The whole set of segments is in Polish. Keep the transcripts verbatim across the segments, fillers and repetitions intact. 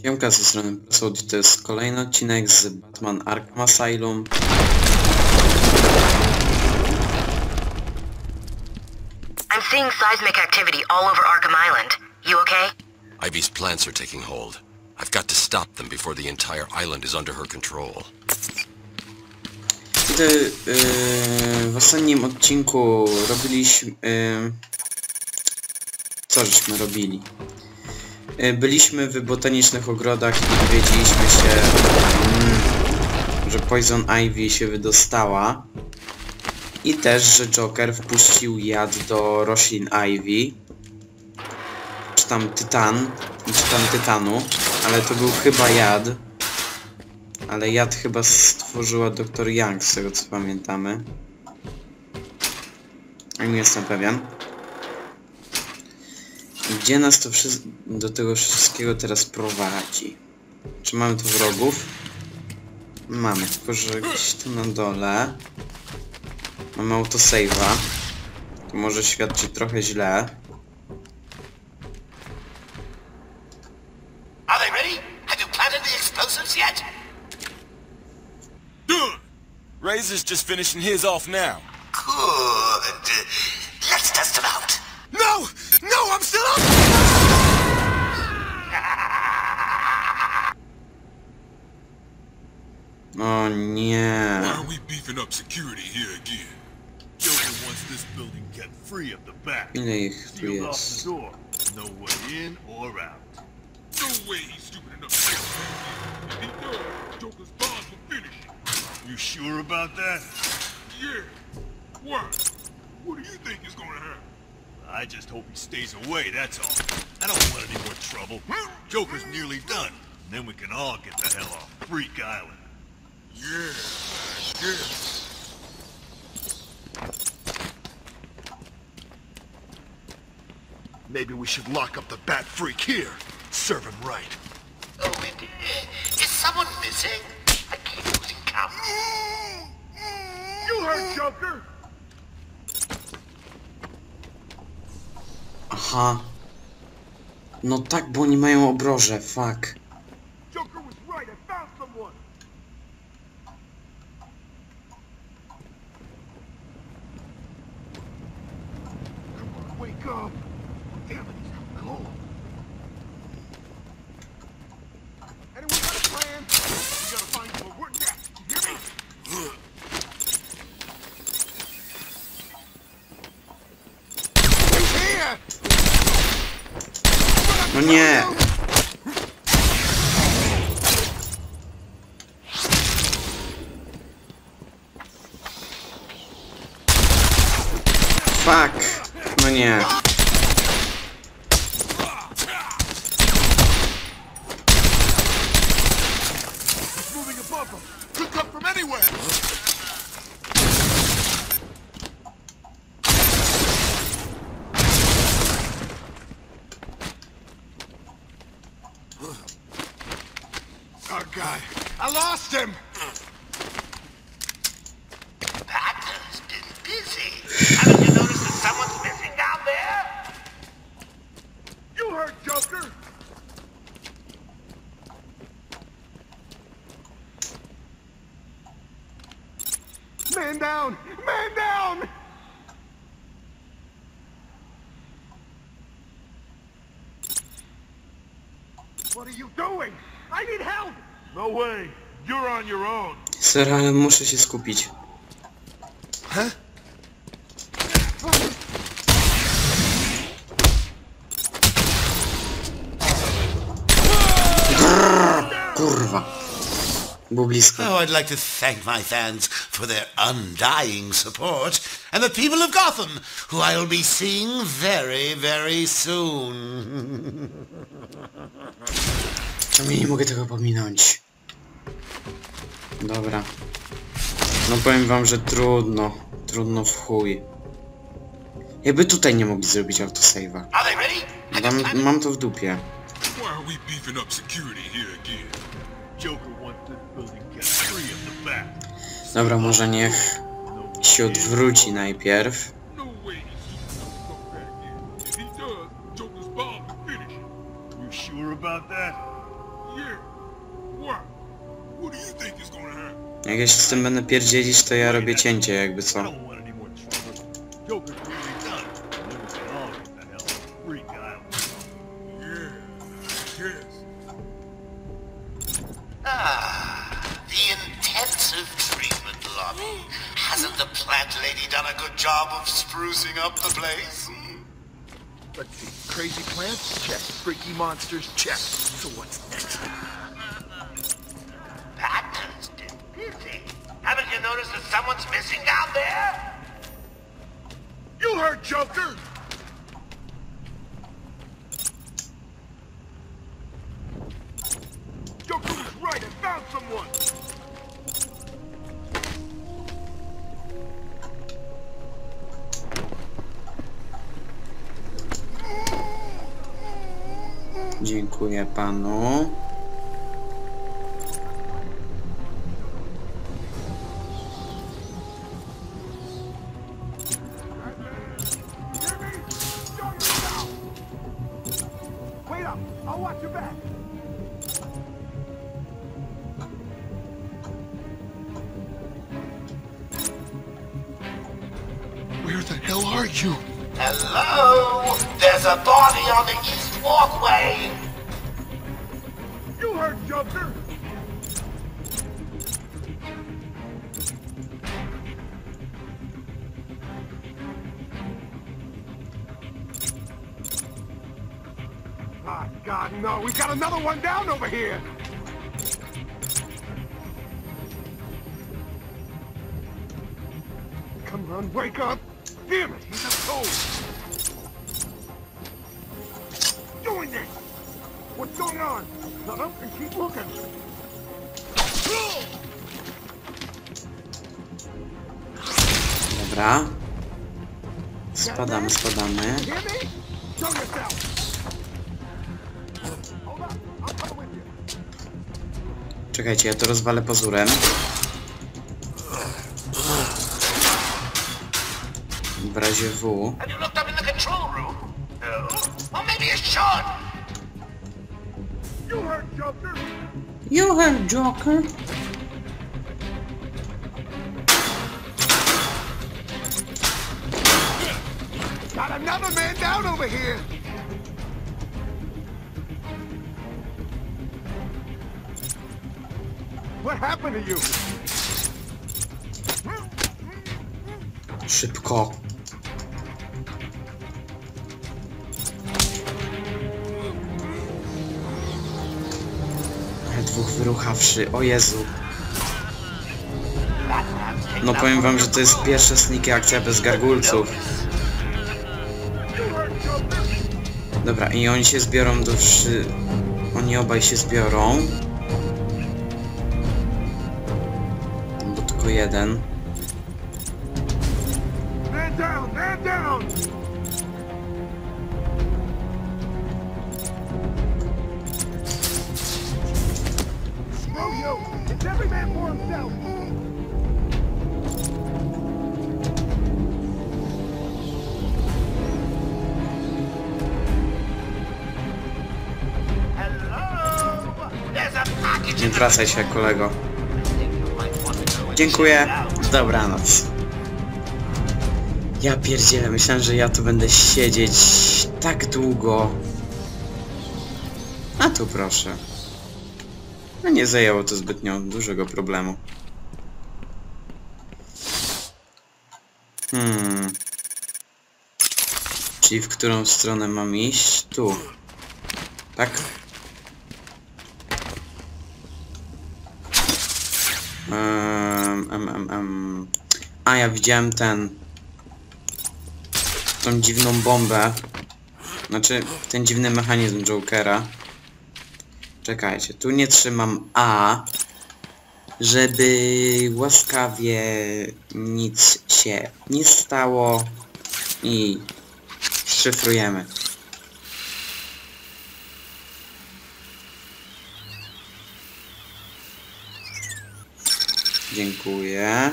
Siemka, ze strony Prasud, to jest kolejny odcinek z Batman Arkham Asylum. I'm seeing seismic activity all over Arkham Island. You okay? Ivy's plants are taking hold. I've got to stop them before the entire island is under her control. Gdy yy, w ostatnim odcinku robiliśmy... Yy, co żeśmy robili? Yy, byliśmy w botanicznych ogrodach i dowiedzieliśmy się, yy, że Poison Ivy się wydostała. I też, że Joker wpuścił jad do roślin Ivy. Czy tam tytan, czy tam tytanu, ale to był chyba jad. Ale jad chyba stworzyła doktor Young, z tego co pamiętamy. Nie jestem pewien. Gdzie nas to do tego wszystkiego teraz prowadzi? Czy mamy tu wrogów? Mamy, tylko że gdzieś tu na dole mamy autosave'a. To może świadczyć trochę źle. Are they ready? Have you planted the explosives yet? Done! Razor's just finishing his off now. Good. Let's test it out. No! No, I'm still up! O nie. Why are we beefing up security here again? Joker wants this building kept free of the back. Ile ich tu Sealed off jest? the door. No way in or out. No way he's stupid enough to take it. If he does, Joker's bombs will finish it. You sure about that? Yeah. Why? What do you think is gonna happen? I just hope he stays away, that's all. I don't want any more trouble. Joker's nearly done. And then we can all get the hell off Freak Island. Yeah, I guess. Maybe we should lock up the Bat Freak here. Serve him right. Oh, and, uh, is someone missing? I keep losing count. You heard Joker! Aha. No tak, bo oni mają obroże, fuck. Joker was right, I found someone! Come on, wake up! Damn it, he's out cold. Anyone got a plan? We gotta find him or we're next, you hear me? He's here! No nie. Fuck. No nie. He's moving above him! Could come from anywhere! Our guy. I lost him! Batman's been busy. Haven't you noticed that someone's missing down there? You heard Joker! Man down! Man down! What are you doing? I need help! No way! You're on your own! Sir, ale muszę się skupić. Huh? Kurwa. Był blisko. Oh, I'd like to thank my fans for their undying support, and the people of Gotham, who I'll be seeing very, very soon. Czemu nie mogę tego pominąć? Dobra. No powiem wam, że trudno. Trudno w chuj. Jakby tutaj nie mogli zrobić autosave'a. Are they ready? Have you Mam, planted? mam to w dupie. Why are we beefing up security here again? Joker wants this building kept free of the back. Dobra, może niech się odwróci najpierw. No way he's stupid enough to come back in. If he does, Joker's bomb will finish it. You sure about that? Yeah. What? What do you think is gonna happen? Jak ja się z tym będę pierdzielić, to ja robię cięcie, jakby I co. don't want any more trouble. Joker's nearly done. And then we can all get the hell off Freak Island. Yeah. Yes. Ah, the intensive treatment lobby. Hasn't the plant lady done a good job of sprucing up the place? Let's see. Crazy plants? Check. Freaky monsters? Check. So what's next? Patton's been busy. Haven't you noticed that someone's missing down there? You heard Joker! Joker was right. I found someone! Dziękuję panu. Wait up! I'll watch your back! Where the hell are you? Hello? There's a body on the east walkway! You heard Joker! Ah, God, no! We've got another one down over here! Come on, wake up! Damn it, he's a toad! Doing this! What's going on? Shut up and keep looking! Dobra. Spadamy, spadamy. Hear me? Show yourself! Hold up, I'll come with you. Czekajcie, ja to rozwalę pazurem. W razie W. Have you looked up in the control room? No? Well, maybe you should. You heard Joker! You heard Joker. Got another man down over here! What happened to you? Szybko. Dwóch wyruchawszy, o Jezu. No powiem wam, że to jest pierwsza sneaky akcja bez gargulców. Dobra, i oni się zbiorą do wszy... Oni obaj się zbiorą. Bo tylko jeden. Man down! Man down! Screw you! It's every man for himself! Hello? There's a package Nie in the wracaj się, kolego. You might want to go and Dziękuję. check it out. Dobranoc. Ja pierdzielę, myślałem, że ja tu będę siedzieć tak długo. A tu proszę. No nie zajęło to zbytnio dużego problemu. Hmm. Czyli w którą stronę mam iść? Tu. Tak? Um, um, um, um. A, ja widziałem ten... tą dziwną bombę. Znaczy, ten dziwny mechanizm Jokera. Czekajcie, tu nie trzymam A, żeby łaskawie nic się nie stało i szyfrujemy. Dziękuję.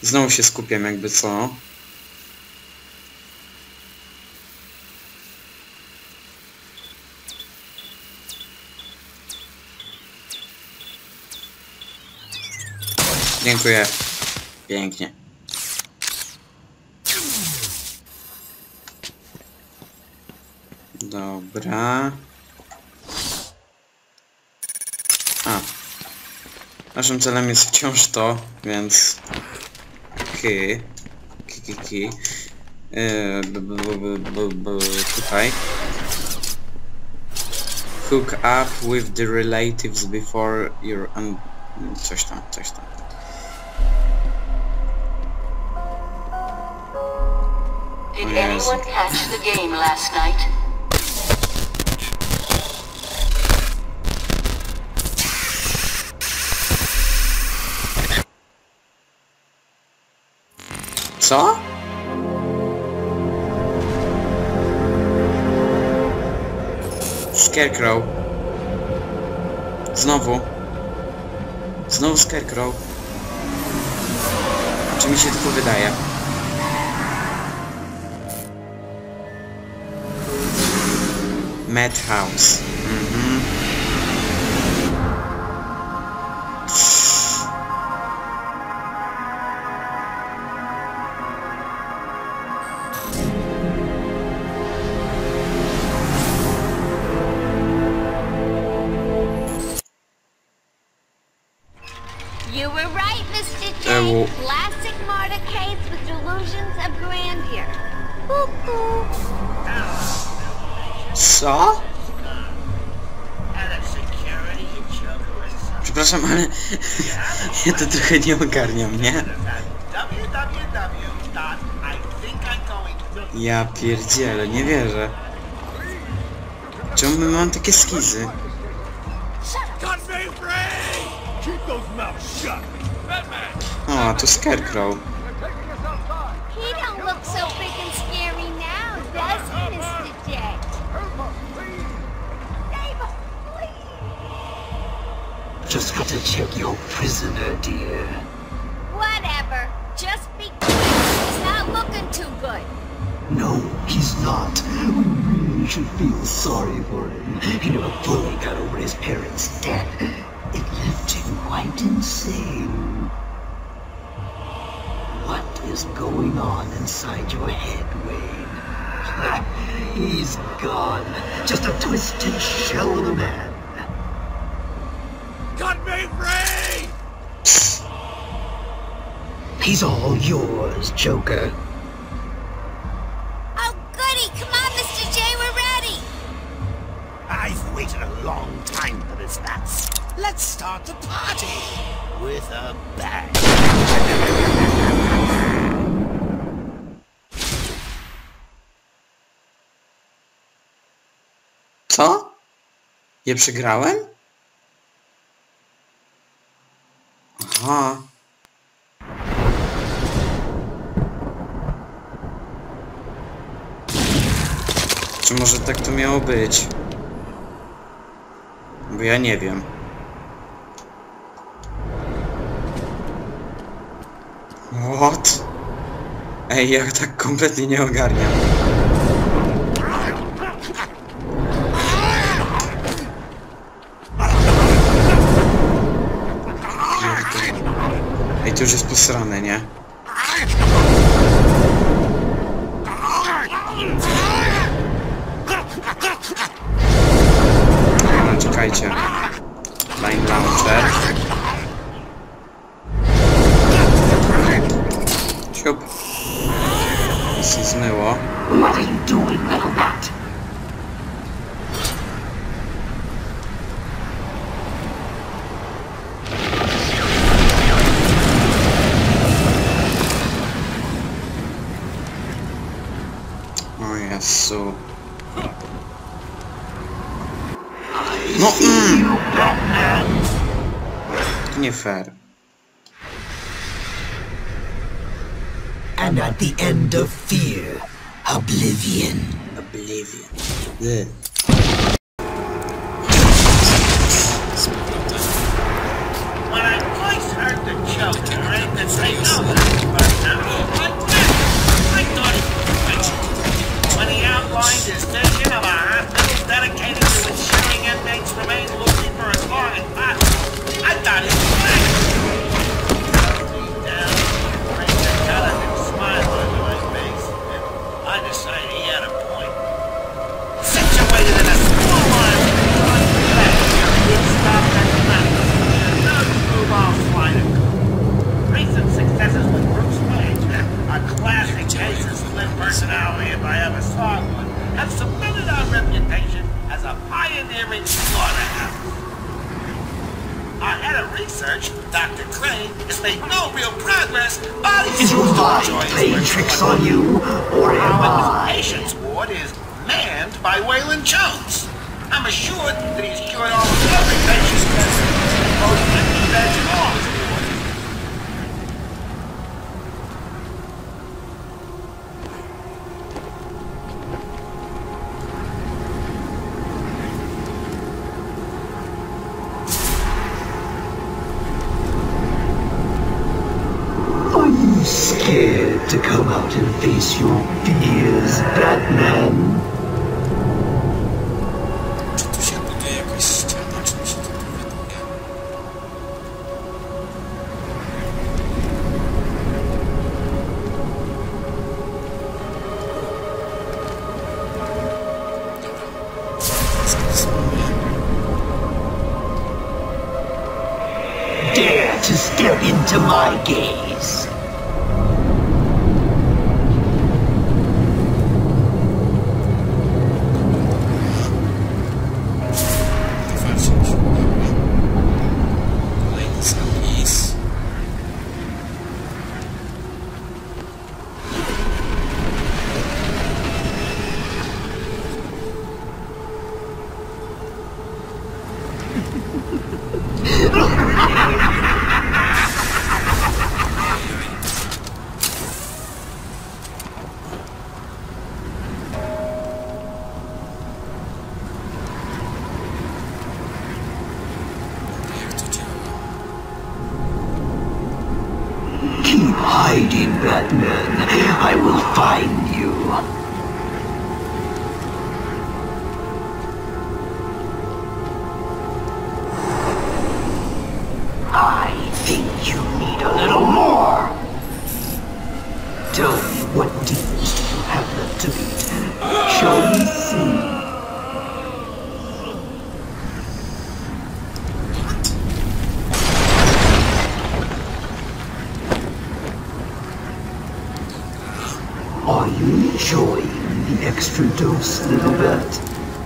Znowu się skupiam jakby co. Dziękuję. Pięknie. Dobra. A. Naszym celem jest wciąż to, więc... Ki. Ki, ki, ki. Yy, b, b, b, b, b, tutaj. Hook up with the relatives before you're un... Coś tam, coś tam. Did anyone catch the game last night? Co? Scarecrow. Znowu. Znowu Scarecrow. Czy mi się tylko wydaje? Madhouse. Mhm. You were right, Mister J. Uh, well- Classic Marta case with delusions of grandeur. Cuckoo. Co? Przepraszam, ale ja to trochę nie ogarniam, nie? Ja pierdzielę, nie wierzę. Czemu my mam takie skizy? O, a to Scarecrow. He don't look so big and scary now, does he, Mister J? Save us, please. Just got to check your prisoner, dear. Whatever. Just be quick. He's not looking too good. No, he's not. We really should feel sorry for him. He never fully got over his parents' death. It left him quite insane. What is going on inside your head, Wayne? He's gone. Just a twisted shell of a man. Cut me free! He's all yours, Joker. Oh, goody. Come on, Mister J. We're ready. I've waited a long time for this, Bats. Let's start the party with a bang. Co? Je przegrałem? Aha. Czy może tak to miało być? Bo ja nie wiem. What? Ej, ja tak kompletnie nie ogarniam. Ej, to już jest posrane, nie? No, czekajcie. Line launcher. Siup. Nic nie zmyło. What are you doing, little bat? O Jezu. No mm. To nie fair. And at the end of fear, oblivion. Oblivion. Yeah. When I first heard the Joker, I had to say no. I playing tricks on you, or am I? The patient's ward is manned by Waylon Jones. I'm assured that he's cured all of every patient's cancer, both in beds and all his wards. Scared to come out and face your fears, Batman? Czy tu się buduje jakaś ściana, czy mi się to powiaduje? Dobra. Spróbuję. Dare to step into my gaze. Keep hiding, Batman. I will find you. I think you need a little more. Tell me, what demons do you have left to beat? Shall we see? Are you enjoying the extra dose, little bat?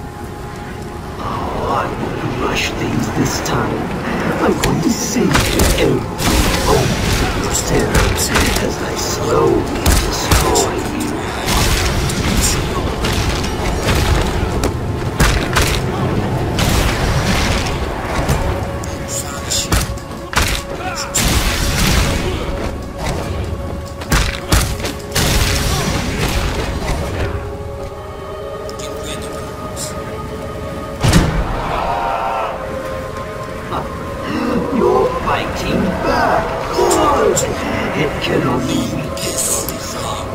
Oh, I won't rush things this time. I'm going to save you every moment of your terrors as I slowly destroy you. You're fighting back. Good. It can only weaken your resolve.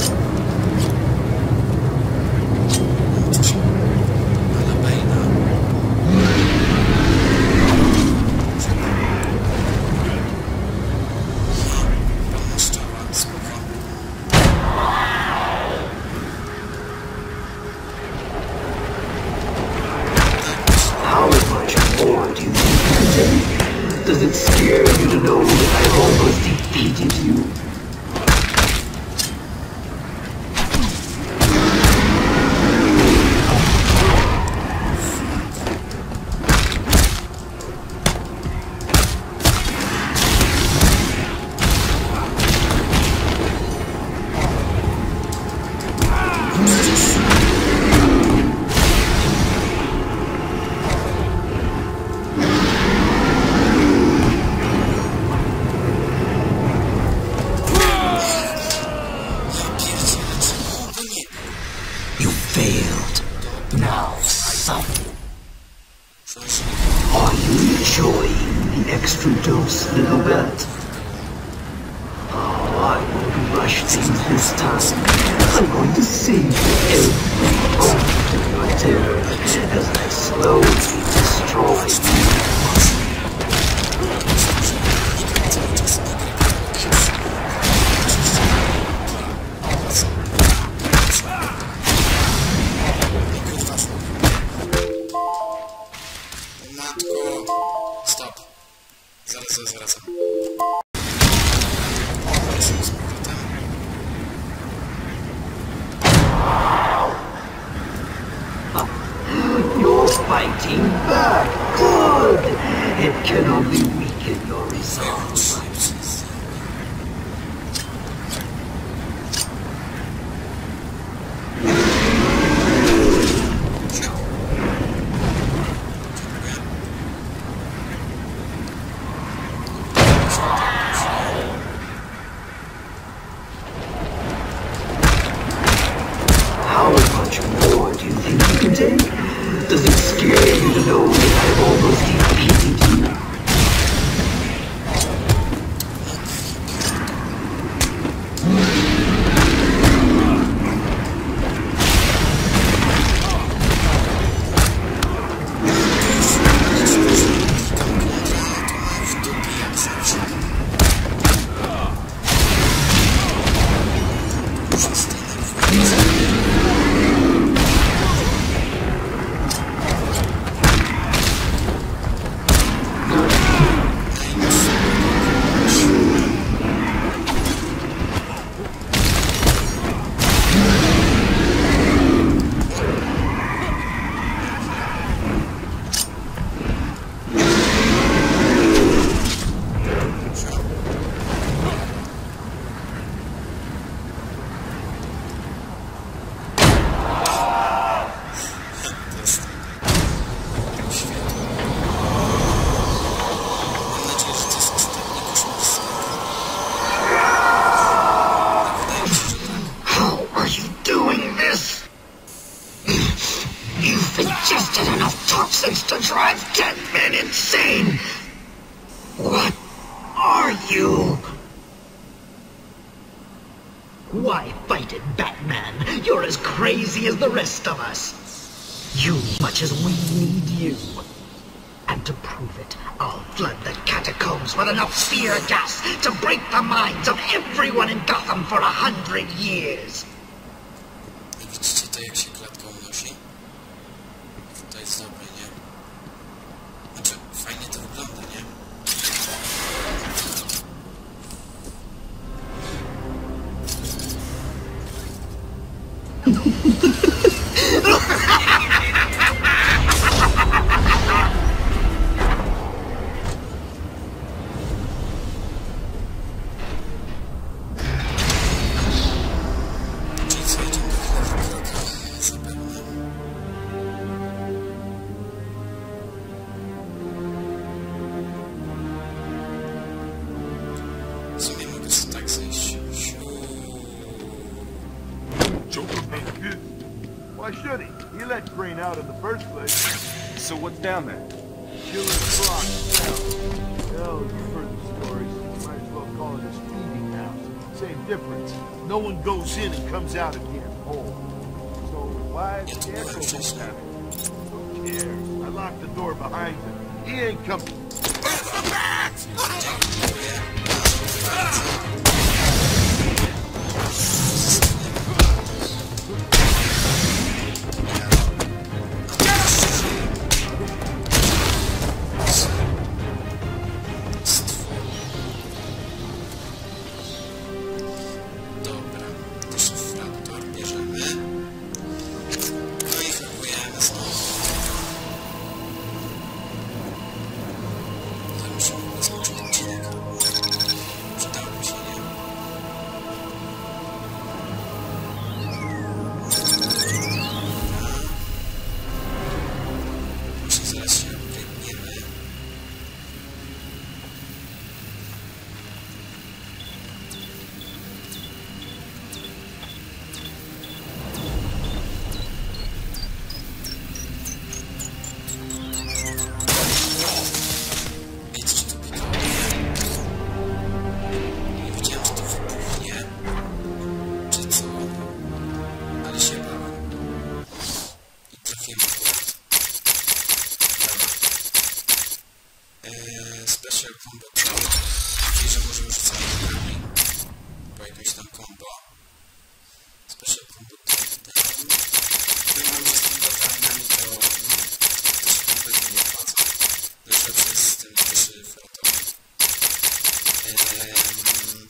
How much more do you need to take? Does it scare you to know that I almost defeated you? You failed. Now suffer. Are you enjoying the extra dose, little bat? Oh, I won't rush things this time. I'm going to save you every moment of your terror as I slowly destroy you. Stop. Zaraz, zaraz, zaraz. You're fighting back. Good. It can only weaken your resolve. much more do you think you can take? Does it scare you to know that I've almost defeated you? To drive ten men insane! What are you? Why fight it, Batman? You're as crazy as the rest of us. You much as we need you. And to prove it, I'll flood the catacombs with enough fear gas to break the minds of everyone in Gotham for a hundred years. Widzicie to, jak się klatką unosi? To jest dobre, nie? Znaczy, fajnie to wygląda, nie? Why should he? He let Crane out in the first place. So what's down there? Killing Croc. Hell, you've heard the stories. Might as well call it a feeding house. Same difference. No one goes in and comes out again whole. So why the Scarecrow won't have it? Who cares? I locked the door behind him. He ain't coming. Special combo trade, czyli że możemy rzucać atakami po jakimś tam combo. Special combo takedown. Powiem, że z tymi atakami to to się kompletnie nie opłaca. Już lepszy jest z tym przyszyfrotowy. Um,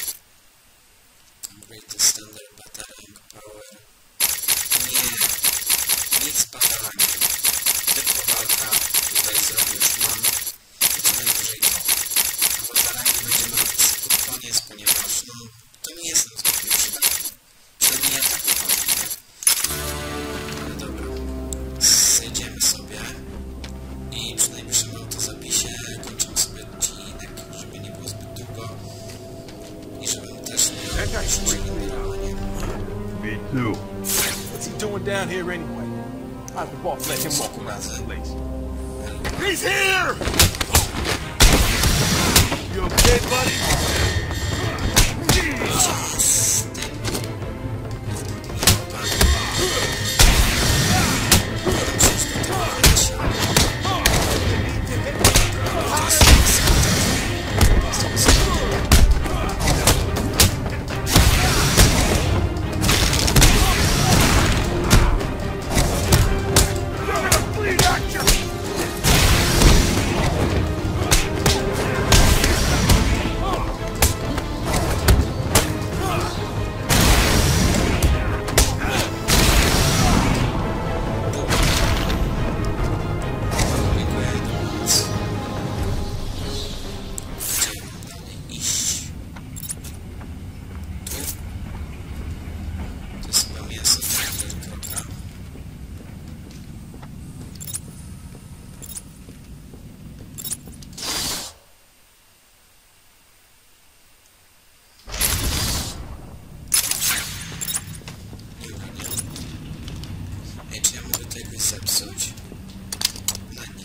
upgrade the standard battering power. Nie, nic z batarangiem. Tylko walka tutaj zrobię już mam. Najwyżej to. A batarangi będziemy robić pod koniec, ponieważ no to nie jest nam zbytnio przydatne. Przynajmniej ja tak uważam, nie? Ale dobra. Zejdziemy sobie i przy najbliższym autozapisie kończymy sobie odcinek, żeby nie było zbyt długo i żebym też miał już generalnie. Me too. Let's What's he doing down here anyway? How's the boss let him walk around the place? He's here! You okay, buddy? Zepsuć? No nie.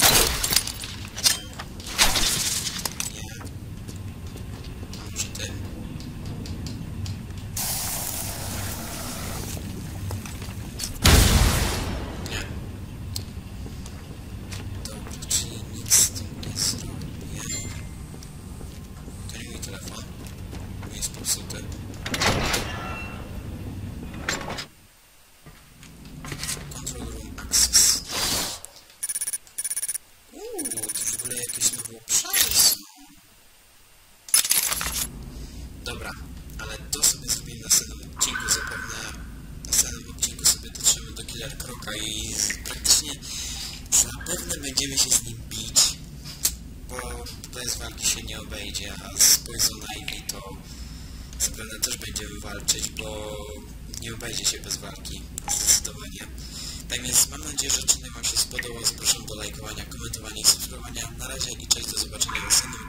Nie. Może ty? Nie. Dobra, czyli nic z tym nie zrobię. To nie mój telefon. Nie jest popsuty. Control room access. Uuu, to w ogóle jakieś nowe obszary są. Dobra, ale to sobie zrobimy na następnym odcinku. Zapewne na następnym odcinku sobie dotrzemy do Killer Croca i praktycznie zapewne będziemy się z nim bić, bo bez walki się nie obejdzie, a z Poison Ivy to zapewne też będziemy walczyć, bo nie obejdzie się bez walki, zdecydowanie. Tak więc mam nadzieję, że odcinek Wam się spodobał. Zapraszam do lajkowania, komentowania i subskrybowania. Na razie i cześć, do zobaczenia w następnym